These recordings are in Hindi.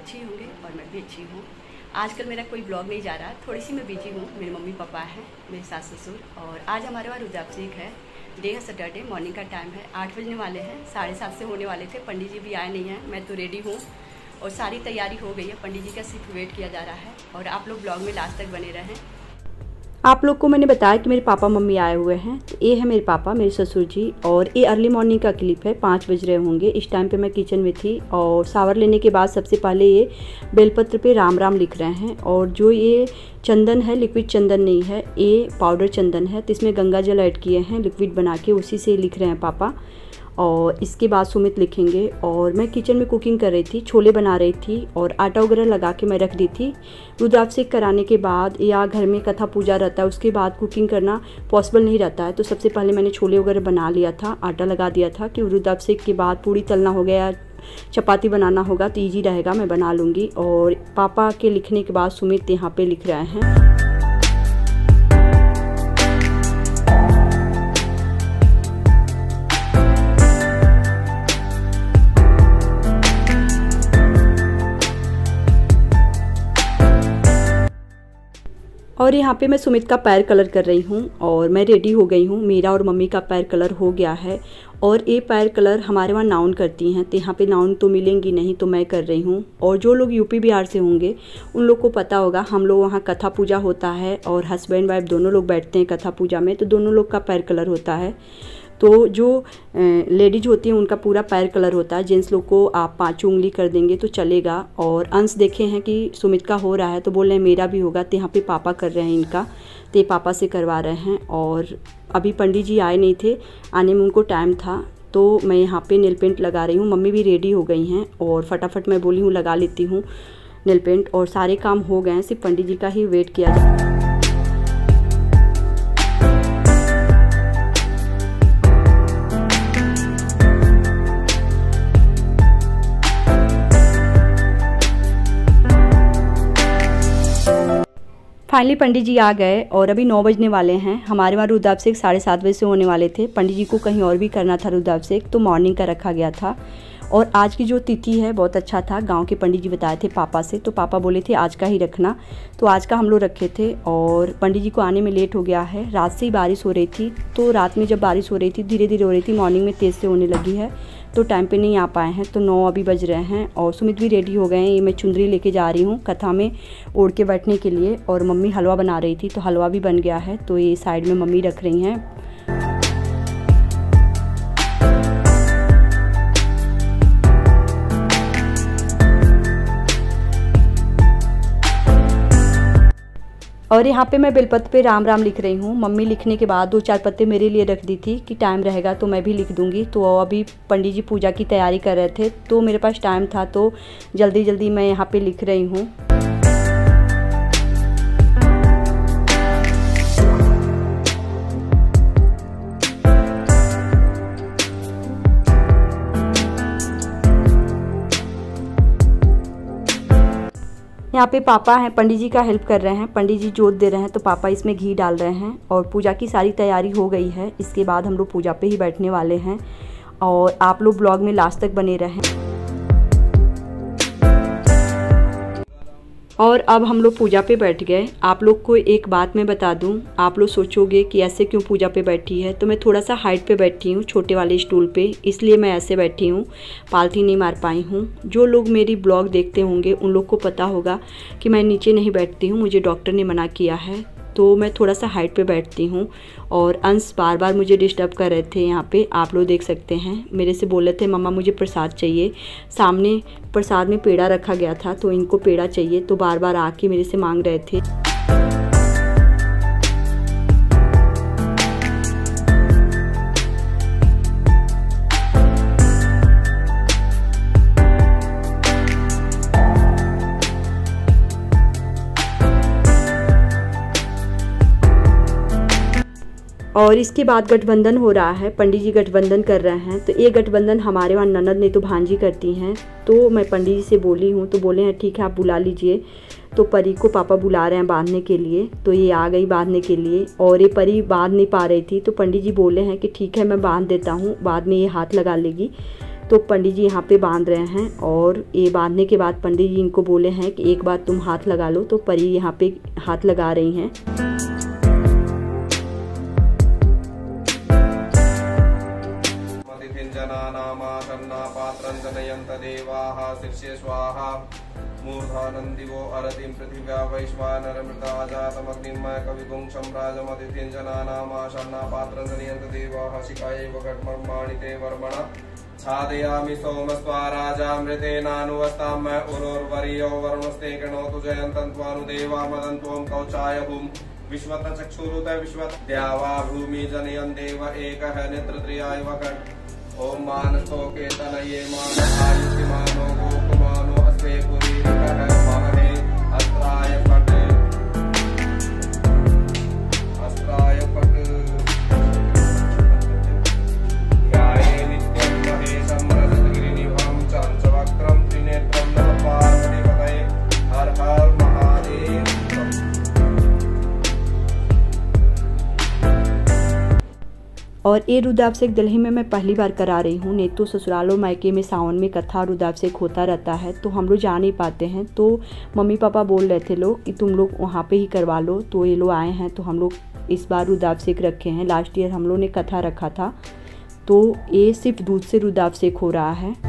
अच्छी होंगे और मैं भी अच्छी हूँ। आजकल मेरा कोई ब्लॉग नहीं जा रहा, थोड़ी सी मैं बिजी हूँ। मेरे मम्मी पापा हैं, मेरे सास ससुर, और आज हमारे वहाँ रुद्राभिषेक है। डे है सैटरडे, मॉर्निंग का टाइम है, 8 बजने वाले हैं। 7:30 से होने वाले थे, पंडित जी भी आए नहीं हैं। मैं तो रेडी हूँ और सारी तैयारी हो गई है। पंडित जी का सिर्फ वेट किया जा रहा है और आप लोग ब्लॉग में लास्ट तक बने रहें। आप लोग को मैंने बताया कि मेरे पापा मम्मी आए हुए हैं। तो ये है मेरे पापा, मेरे ससुर जी, और ये अर्ली मॉर्निंग का क्लिप है। 5 बज रहे होंगे। इस टाइम पे मैं किचन में थी और शावर लेने के बाद सबसे पहले ये बेलपत्र पे राम राम लिख रहे हैं। और जो ये चंदन है, लिक्विड चंदन नहीं है, ये पाउडर चंदन है। तो इसमें गंगा जल ऐड किए हैं लिक्विड बना के, उसी से लिख रहे हैं पापा। और इसके बाद सुमित लिखेंगे। और मैं किचन में कुकिंग कर रही थी, छोले बना रही थी और आटा वगैरह लगा के मैं रख दी थी। रुद्राभिषेक कराने के बाद या घर में कथा पूजा रहता है, उसके बाद कुकिंग करना पॉसिबल नहीं रहता है। तो सबसे पहले मैंने छोले वगैरह बना लिया था, आटा लगा दिया था कि रुद्राभिषेक के बाद पूड़ी तलना हो गया, चपाती बनाना होगा तो ईजी रहेगा, मैं बना लूँगी। और पापा के लिखने के बाद सुमित यहाँ पर लिख रहे हैं। और यहाँ पे मैं सुमित का पैर कलर कर रही हूँ और मैं रेडी हो गई हूँ। मेरा और मम्मी का पैर कलर हो गया है। और ये पैर कलर हमारे वहाँ नाउन करती हैं, तो यहाँ पे नाउन तो मिलेंगी नहीं, तो मैं कर रही हूँ। और जो लोग यूपी बिहार से होंगे उन लोग को पता होगा, हम लोग वहाँ कथा पूजा होता है और हस्बैंड वाइफ दोनों लोग बैठते हैं कथा पूजा में, तो दोनों लोग का पैर कलर होता है। तो जो लेडीज होती हैं उनका पूरा पैर कलर होता है। जेंट्स लोग को आप 5 उंगली कर देंगे तो चलेगा। और अंश देखे हैं कि सुमित का हो रहा है तो बोल रहे हैं मेरा भी होगा। तो यहाँ पे पापा कर रहे हैं इनका, तो ये पापा से करवा रहे हैं। और अभी पंडित जी आए नहीं थे, आने में उनको टाइम था, तो मैं यहाँ पे नेल पेंट लगा रही हूँ। मम्मी भी रेडी हो गई हैं और फटाफट मैं बोली हूँ लगा लेती हूँ नेल पेंट। और सारे काम हो गए हैं, सिर्फ पंडित जी का ही वेट किया जाए। फाइनली पंडित जी आ गए और अभी 9 बजने वाले हैं। हमारे वहाँ रुद्राभिषेक 7:30 बजे से होने वाले थे। पंडित जी को कहीं और भी करना था रुद्राभिषेक, तो मॉर्निंग का रखा गया था। और आज की जो तिथि है बहुत अच्छा था, गांव के पंडित जी बताए थे पापा से, तो पापा बोले थे आज का ही रखना, तो आज का हम लोग रखे थे। और पंडित जी को आने में लेट हो गया है। रात से ही बारिश हो रही थी, तो रात में जब बारिश हो रही थी धीरे धीरे हो रही थी, मॉर्निंग में तेज़ से होने लगी है, तो टाइम पे नहीं आ पाए हैं। तो 9 अभी बज रहे हैं और सुमित भी रेडी हो गए हैं। ये मैं चुंदरी लेके जा रही हूँ कथा में ओढ़ के बैठने के लिए। और मम्मी हलवा बना रही थी, तो हलवा भी बन गया है, तो ये साइड में मम्मी रख रही हैं। और यहाँ पे मैं बेलपत्र पे राम राम लिख रही हूँ। मम्मी लिखने के बाद 2-4 पत्ते मेरे लिए रख दी थी कि टाइम रहेगा तो मैं भी लिख दूँगी। तो अभी पंडित जी पूजा की तैयारी कर रहे थे, तो मेरे पास टाइम था, तो जल्दी जल्दी मैं यहाँ पे लिख रही हूँ। यहाँ पे पापा हैं, पंडित जी का हेल्प कर रहे हैं। पंडित जी जोत दे रहे हैं तो पापा इसमें घी डाल रहे हैं। और पूजा की सारी तैयारी हो गई है। इसके बाद हम लोग पूजा पे ही बैठने वाले हैं। और आप लोग ब्लॉग में लास्ट तक बने रहें। और अब हम लोग पूजा पे बैठ गए। आप लोग को एक बात मैं बता दूं, आप लोग सोचोगे कि ऐसे क्यों पूजा पे बैठी है, तो मैं थोड़ा सा हाइट पे बैठी हूँ, छोटे वाले स्टूल पे, इसलिए मैं ऐसे बैठी हूँ, पालथी नहीं मार पाई हूँ। जो लोग मेरी ब्लॉग देखते होंगे उन लोग को पता होगा कि मैं नीचे नहीं बैठती हूँ, मुझे डॉक्टर ने मना किया है, तो मैं थोड़ा सा हाइट पे बैठती हूँ। और अंश बार बार मुझे डिस्टर्ब कर रहे थे। यहाँ पे आप लोग देख सकते हैं, मेरे से बोले थे मम्मा मुझे प्रसाद चाहिए। सामने प्रसाद में पेड़ा रखा गया था, तो इनको पेड़ा चाहिए, तो बार बार आके मेरे से मांग रहे थे। और इसके बाद गठबंधन हो रहा है, पंडित जी गठबंधन कर रहे हैं। तो ये गठबंधन हमारे वहाँ ननद नहीं तो भांजी करती हैं। तो मैं पंडित जी से बोली हूँ, तो बोले हैं ठीक है आप बुला लीजिए। तो परी को पापा बुला रहे हैं बांधने के लिए, तो ये आ गई बांधने के लिए। और ये परी बांध नहीं पा रही थी, तो पंडित जी बोले हैं कि ठीक है मैं बांध देता हूँ, बाद में ये हाथ लगा लेगी। तो पंडित जी यहाँ पे बांध रहे हैं और ये बांधने के बाद पंडित जी इनको बोले हैं कि एक बार तुम हाथ लगा लो। तो परी यहाँ पे हाथ लगा रही हैं। मूर्धानन्दिवो अरतिं पृथिव्या वैश्वानरमृता जातमग्निमय कविगुं सम्राजमतिथिं जनानामाशन्ना पात्रं जनयन्त देवाः शिखायैव घटमर्माणि ते वर्मणा छादयामि सोमस्वा राजामृतेनानुवस्तां मैं उरोर्वर्यो वरुणस्ते गणोतु जयन्तं त्वानुदेवा मदन्त्वं कौचाय हुं विश्वत चक्षुरुत विश्वत द्यावा भूमि जनयन् देव एकः नेत्रत्रयाय वकट ओम मानसो केतनये मान आयुष्मानो गोकुमानो अस्मे पुरीरकः महने अस्त्राय पट ध्याये नित्यं महेशं रजतगिरिनिभं चञ्चवक्त्रं त्रिनेत्रं नमः पार्वतीपतये हर हर महादेव। और ये रुद्राभिषेक दिल्ली में मैं पहली बार करा रही हूँ। नहीं तो ससुराल और मायके में सावन में कथा रुद्राभिषेक होता रहता है, तो हम लोग जा नहीं पाते हैं। तो मम्मी पापा बोल रहे थे लोग कि तुम लोग वहाँ पे ही करवा लो, तो ये लोग आए हैं। तो हम लोग इस बार रुद्राभिषेक रखे हैं। लास्ट ईयर हम लोग ने कथा रखा था, तो ये सिर्फ दूध से रुद्राभिषेक हो रहा है।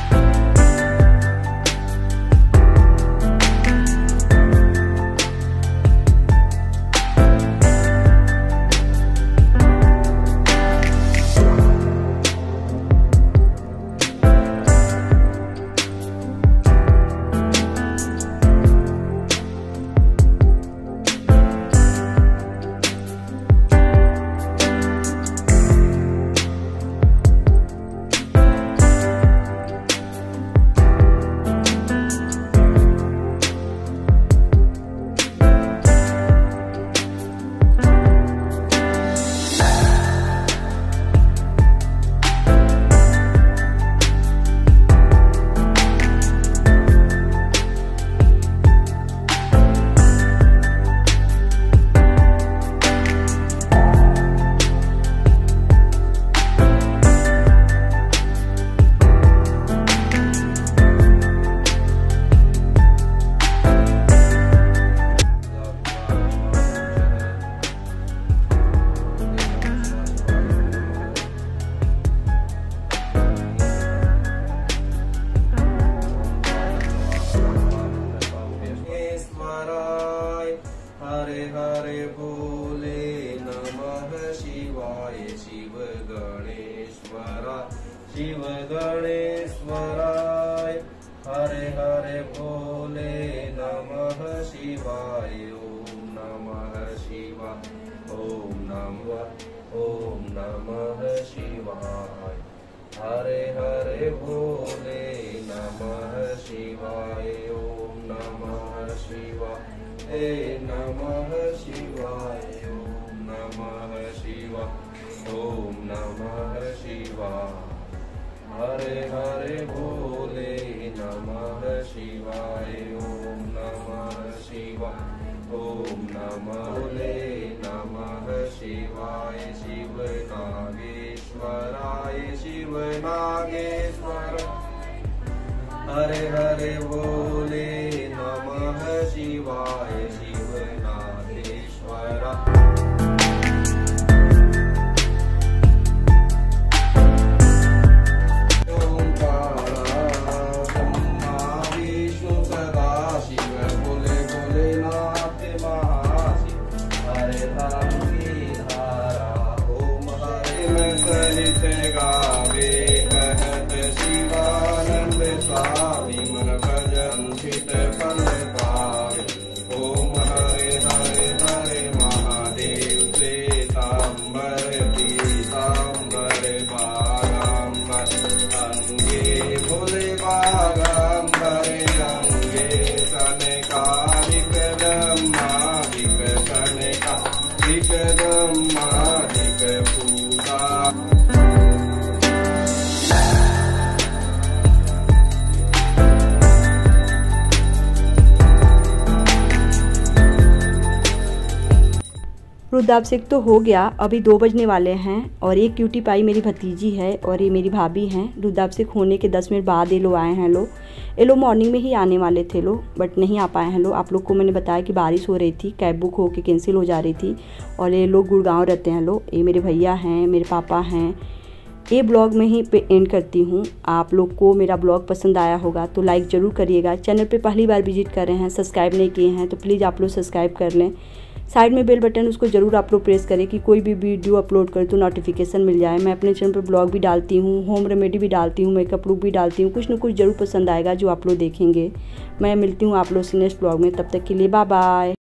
शिव गणेश्वराय हरे हरे भोले नमः शिवाय ओम नमः शिवाय ओम नमः शिवाय हरे हरे भोले नमः शिवाय ओम नमः शिवाय नमः शिवाय ओम नमः शिवाय ओम नमः शिवाय हरे हरे भोले नमः शिवाय ओम नमः शिवाय ओम नमः भोले नमः शिवाय शिव नागेश्वराय शिव नागेश्वर हरे हरे भोले नमः शिवाय शिव नागेश्वर गावे कहत शिवानंद स्वामी मन भजन चित फल पावे ओम हरे हरे हरे महादेव। रुद्राभिषेक तो हो गया, अभी 2 बजने वाले हैं और एक क्यूटी पाई मेरी भतीजी है और ये मेरी भाभी हैं। रुद्राभिषेक होने के 10 मिनट बाद ये लोग आए हैं। ये लोग मॉर्निंग में ही आने वाले थे बट नहीं आ पाए हैं। आप लोग को मैंने बताया कि बारिश हो रही थी, कैब बुक होके कैंसिल हो जा रही थी और ये लोग गुड़गांव रहते हैं। ये मेरे भैया हैं, मेरे पापा हैं। ये ब्लॉग में ही पे एंड करती हूँ। आप लोग को मेरा ब्लॉग पसंद आया होगा तो लाइक ज़रूर करिएगा। चैनल पे पहली बार विजिट कर रहे हैं, सब्सक्राइब नहीं किए हैं तो प्लीज़ आप लोग सब्सक्राइब कर लें। साइड में बेल बटन उसको ज़रूर आप लोग प्रेस करें कि कोई भी वीडियो अपलोड करें तो नोटिफिकेशन मिल जाए। मैं अपने चैनल पर ब्लॉग भी डालती हूँ, होम रेमेडी भी डालती हूँ, मेकअप लुक भी डालती हूँ। कुछ ना कुछ ज़रूर पसंद आएगा जो आप लोग देखेंगे। मैं मिलती हूँ आप लोग से नेक्स्ट ब्लॉग में, तब तक के लिए बाय बाय।